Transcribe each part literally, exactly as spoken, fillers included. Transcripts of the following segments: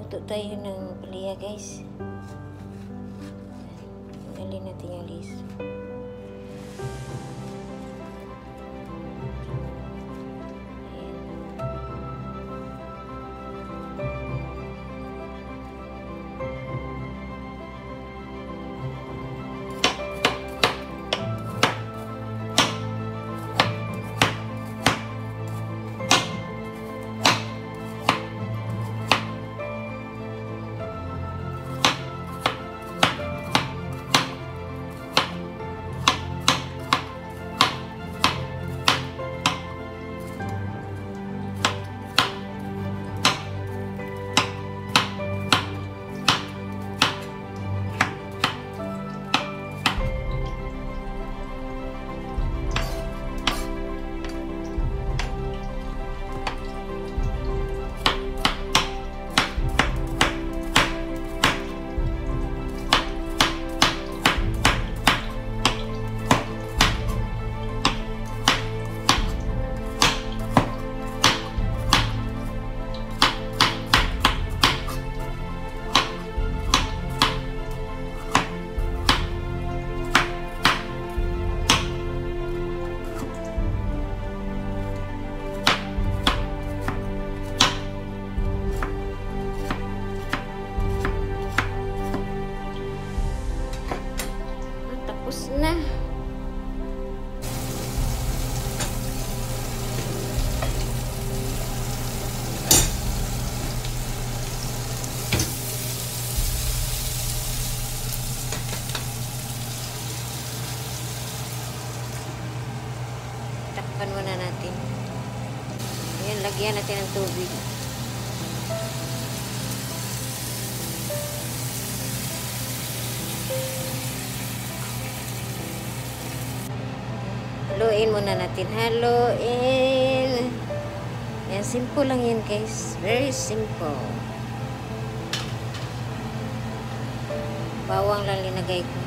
Magluto tayo ng palaya, guys. Tanggalin natin yung liso. Tapos na. Takpan muna natin. Ayan, lagyan natin ng tubig. Haluin muna natin. Haluin. Yan, simple lang yan, guys. Very simple. Bawang lang linagay ko.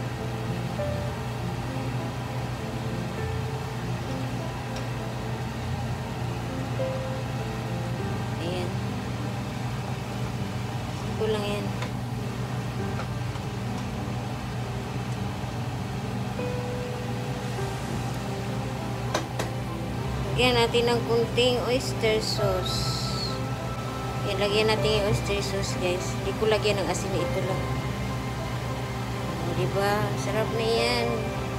Ayan. Simple lang yan. Lagyan natin ng kunting oyster sauce. Yan, lagyan natin yung oyster sauce, guys. Hindi ko lagyan ng asin, ito lang. O, diba? Sarap na yan.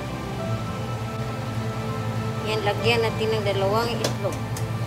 Yan, lagyan natin ng dalawang itlog.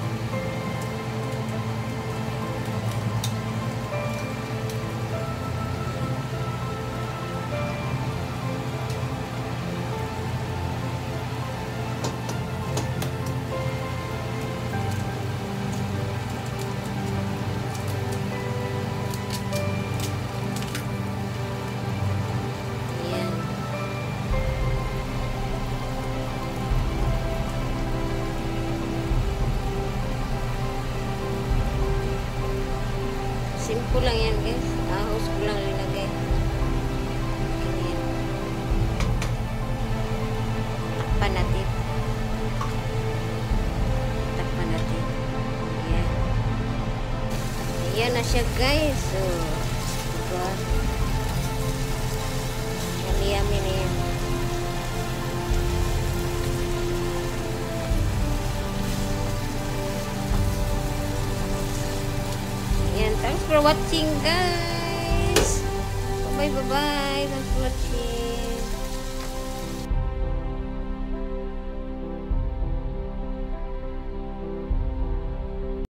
Simple lang yan, guys. Ahos ko lang linagay. Ayan. Takpan natin. Takpan natin. Ayan. Ayan na siya, guys. So, diba? Yummy-yummy na yan. Thanks for watching, guys. Bye bye bye. Thanks for watching.